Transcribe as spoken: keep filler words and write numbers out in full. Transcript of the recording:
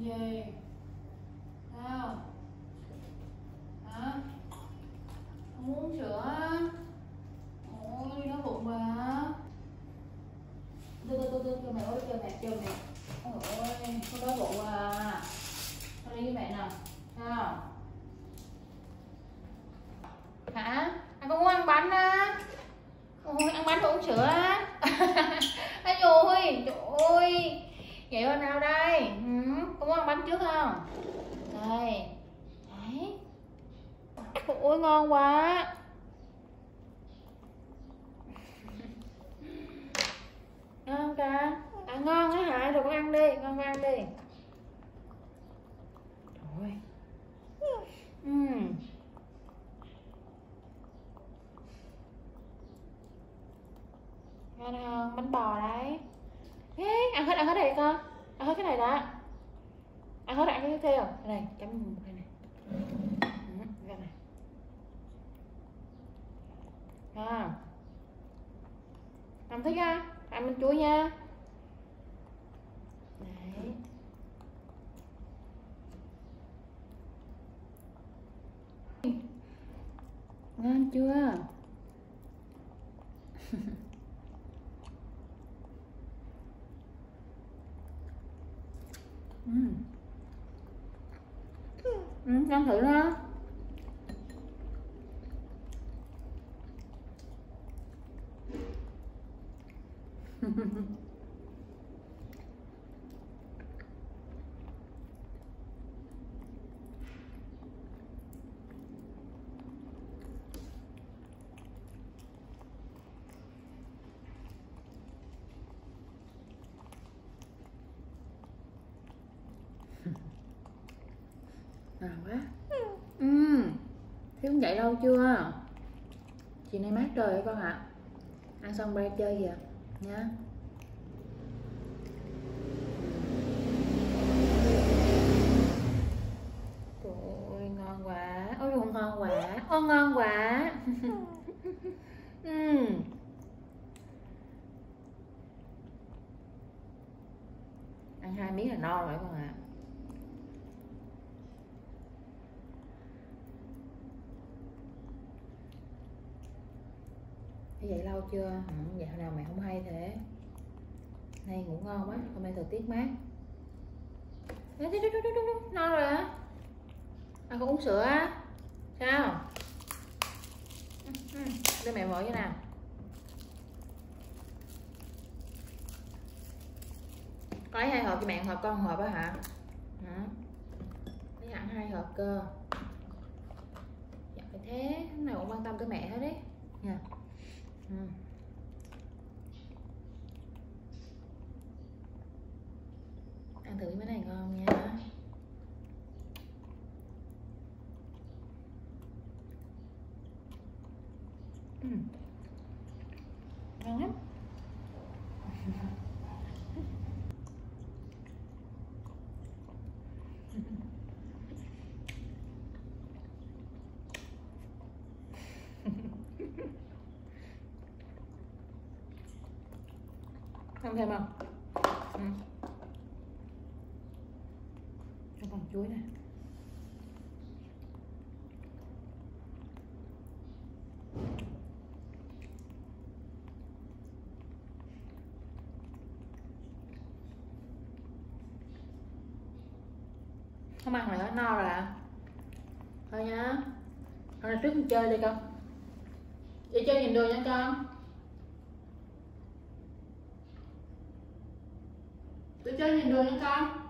gì? Sao? Hả? Không uống sữa á? Ôi, đói bụng rồi hả? Đưa, đưa, đưa, đưa, cho mẹ ơi, cho mẹ, cho mẹ. Ôi ôi, con đói bụng rồi à? Con đi với mẹ nào. Sao? Hả? Anh có muốn ăn bánh á? Ôi, ăn bánh và uống sữa á? Ôi ôi, trời ơi. Vậy bên nào đây? Ừ, có muốn ăn bánh trước không? Đây. Đấy. Ôi, ngon quá. Ngon không ca? À, ngon á hả? Rồi con ăn đi, con ăn đi. Trời ơi. Uhm. Ngon không? Bánh bò đấy. Ê, ăn hết, ăn hết đây con. Ăn hết cái này đã. Ăn hết, ăn cái kia không? Đây, chấm một cái này. Ừ, cái này. À. Ăn thích á? Ăn bánh chuối nha. Đấy. Ngon chưa? Ừ. Ừ, ăn thử đó. Ngon quá. Ừ. Thế cũng dậy lâu chưa? Chị nay mát trời con ạ. À. Ăn xong ra chơi kìa nha. Trời ơi, ngon quá. Ôi không ngon quá. Ôi ngon quá. Ừ. Ăn hai miếng là no rồi con ạ. À. Thế vậy lâu chưa? Ừ, vậy hồi nào mẹ không hay thế. Nay ngủ ngon quá, hôm nay thời tiết mát. No rồi hả? À, con uống sữa á? Sao? Đưa mẹ mở như nào. Có lấy hai hộp cho mẹ, hộp con hộp á hả? Hả? Lấy hẳn hai hộp cơ. Dạ phải thế, lúc nào cũng quan tâm tới mẹ hết đấy nha. Ừ. Ăn thử cái này ngon nha. Ừ. Ngon lắm. Ăn thêm không? Ừ. Cho còn chuối nè. Không ăn nữa, no rồi ạ. À? Thôi nhá. Thôi là trước mình chơi đi con. Đi chơi nhìn đường nha con. Đi chơi nhìn đường nha con.